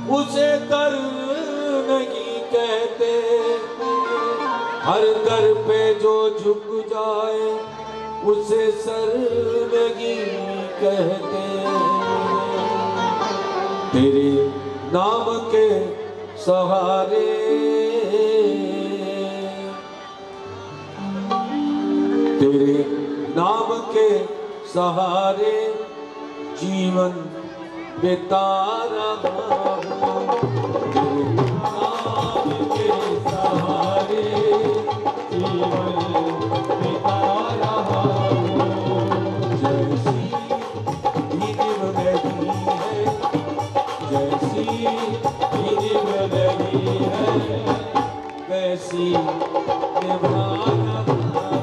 उसे दर नहीं कहते। हर दर पे जो झुक जाए उसे सर नहीं कहते। तेरे नाम के सहारे, तेरे नाम के सहारे जीवन बिता रहा हूँ। तेरे नाम के सहारे जीवन बिता रहा हूँ। जैसी नींद नहीं है, जैसी नींद नहीं है, वैसी निभा रहा हूँ।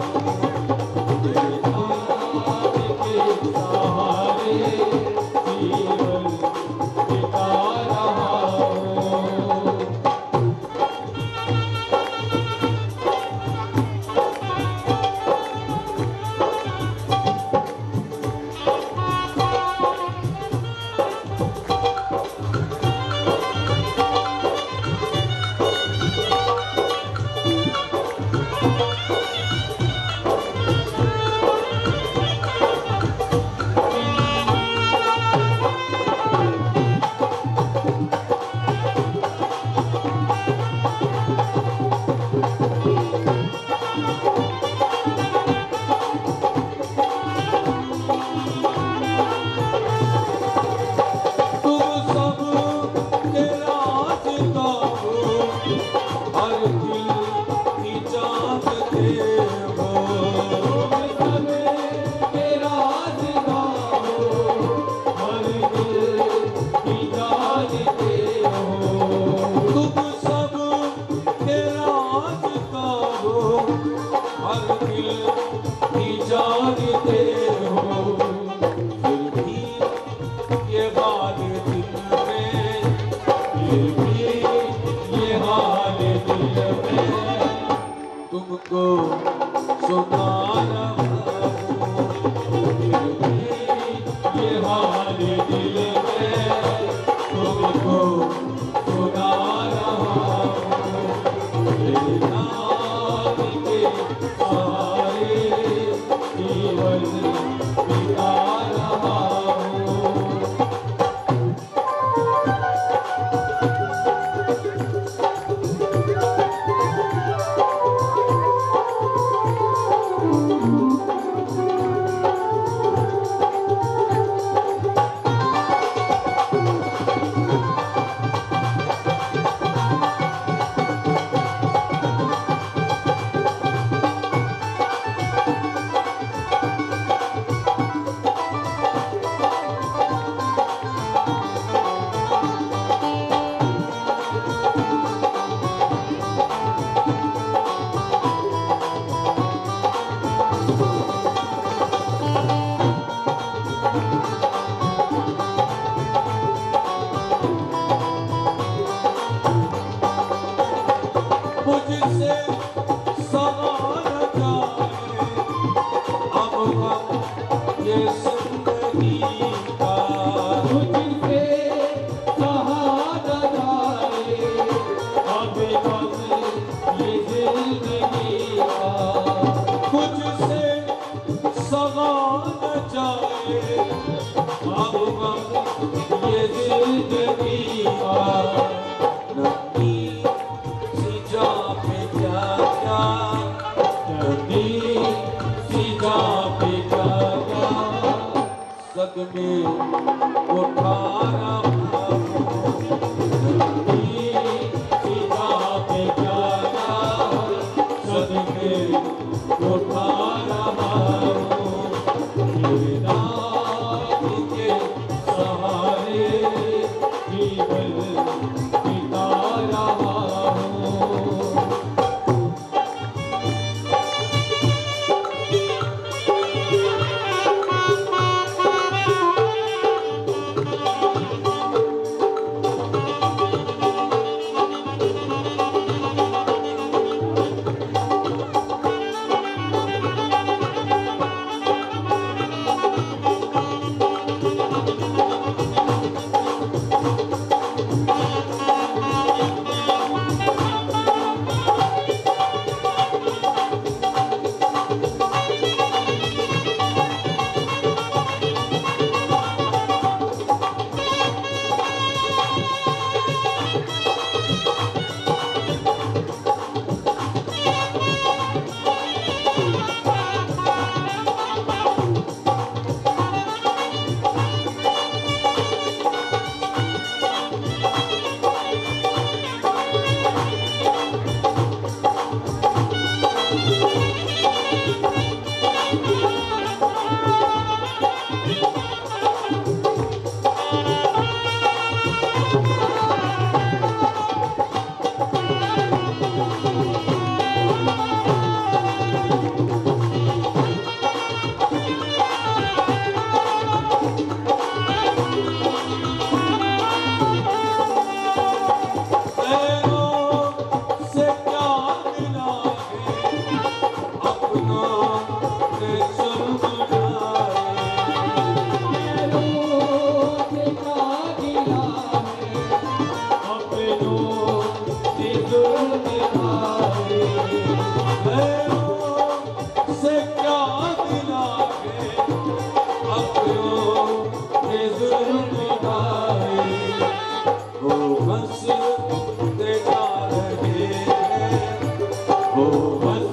तुमको सुना रहा हूँ, ये हाल दिल में तुमको सुना रहा हूँ। तेरे नाम के सहारे जीवन बिता रहा हूँ।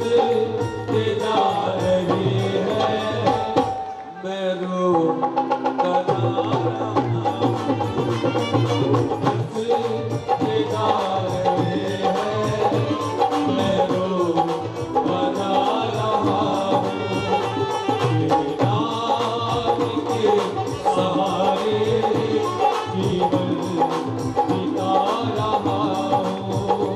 हंसते जा रही है, मैं रो कर हंसते जा रहे हैं, मैं रो बना रहा हूँ, तेरे नाम के सहारे जीवन बिता रहा हूँ।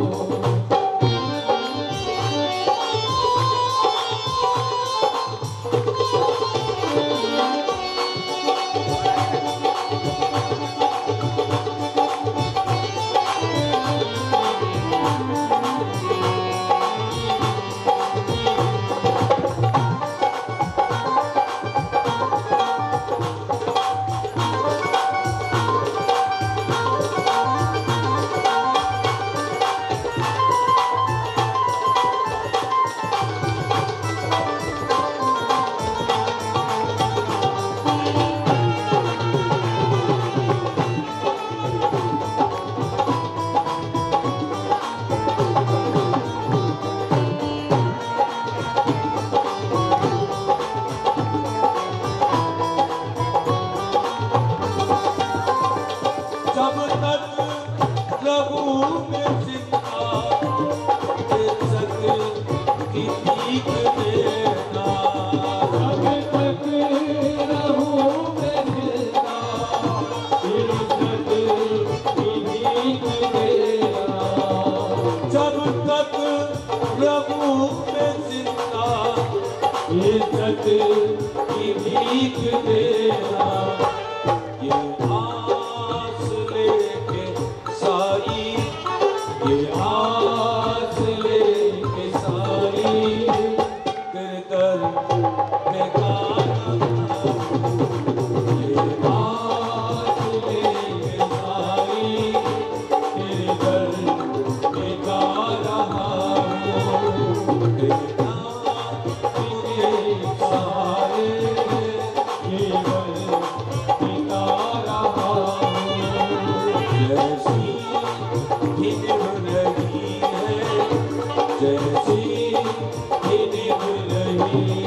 जब तक प्रभु में जिंदा इज्जत की भीख देना, जब तक प्रभु में जिंदा इज्जत की भीख देना, जब तक प्रभु में जिंदा इज्जत की भीख देना, ये आस लेके साई, ये आस लेके साई, तेरे दर में गाना, ये आस लेके साई, तेरे दर में गा रहा हूँ, तेरे नाम के सहारे जीवन बिता रहा हूँ। जैसी निभ रही है, जैसी निभ रही